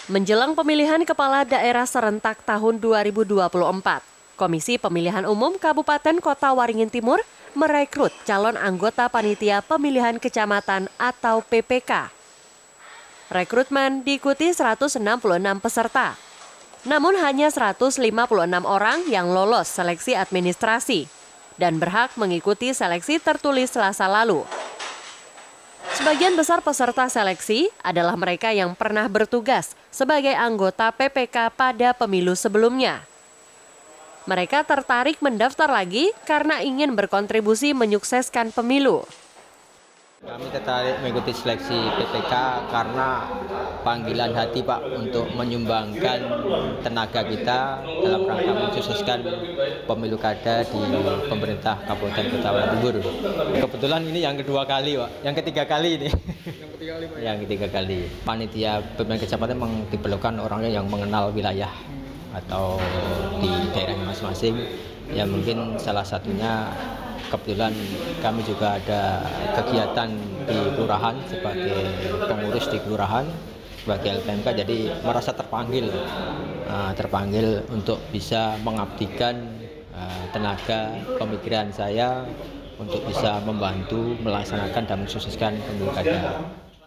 Menjelang pemilihan kepala daerah serentak tahun 2024, Komisi Pemilihan Umum Kabupaten Kota Waringin Timur merekrut calon anggota panitia pemilihan kecamatan atau PPK. Rekrutmen diikuti 166 peserta. Namun hanya 156 orang yang lolos seleksi administrasi dan berhak mengikuti seleksi tertulis Selasa lalu. Sebagian besar peserta seleksi adalah mereka yang pernah bertugas sebagai anggota PPK pada pemilu sebelumnya. Mereka tertarik mendaftar lagi karena ingin berkontribusi menyukseskan pemilu. Kami tertarik mengikuti seleksi PPK karena panggilan hati Pak untuk menyumbangkan tenaga kita dalam rangka mensukseskan pemilu kada di pemerintah Kabupaten Kota Waringin Timur. Kebetulan ini yang kedua kali Pak, yang ketiga kali ini. Yang ketiga kali. Panitia pemilihan kecamatan memang diperlukan orangnya yang mengenal wilayah atau di daerahnya masing-masing. Ya mungkin salah satunya kebetulan kami juga ada kegiatan di kelurahan sebagai pengurus di kelurahan, sebagai LPMK, jadi merasa terpanggil untuk bisa mengabdikan tenaga pemikiran saya untuk bisa membantu melaksanakan dan mensukseskan pemilu kada.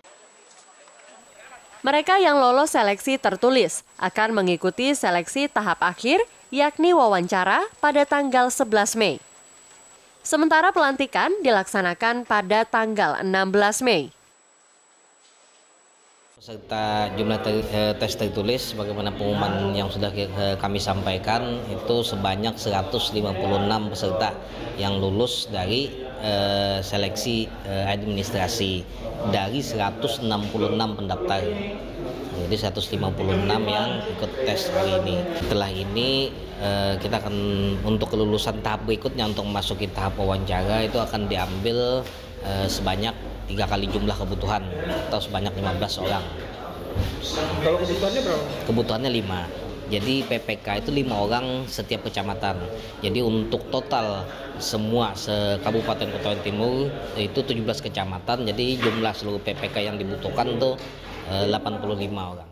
Mereka yang lolos seleksi tertulis akan mengikuti seleksi tahap akhir, yakni wawancara pada tanggal 11 Mei. Sementara pelantikan dilaksanakan pada tanggal 16 Mei. Peserta jumlah tes tertulis bagaimana pengumuman yang sudah kami sampaikan itu sebanyak 156 peserta yang lulus dari seleksi administrasi dari 166 pendaftar. Jadi 156 yang ikut tes hari ini. Setelah ini kita akan untuk kelulusan tahap berikutnya untuk memasuki tahap wawancara itu akan diambil sebanyak 3 kali jumlah kebutuhan atau sebanyak 15 orang. Kalau kebutuhannya berapa? Kebutuhannya 5. Jadi PPK itu 5 orang setiap kecamatan. Jadi untuk total semua se-Kabupaten Kota Waringin Timur itu 17 kecamatan. Jadi jumlah seluruh PPK yang dibutuhkan itu 85 orang.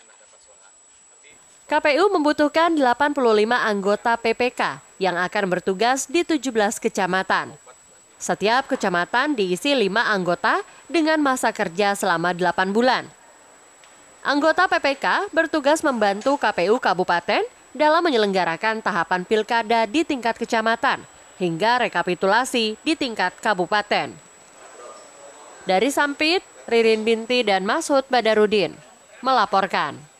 KPU membutuhkan 85 anggota PPK yang akan bertugas di 17 kecamatan. Setiap kecamatan diisi 5 anggota dengan masa kerja selama 8 bulan. Anggota PPK bertugas membantu KPU Kabupaten dalam menyelenggarakan tahapan pilkada di tingkat kecamatan hingga rekapitulasi di tingkat kabupaten. Dari Sampit, Ririn Binti dan Masud Badarudin melaporkan.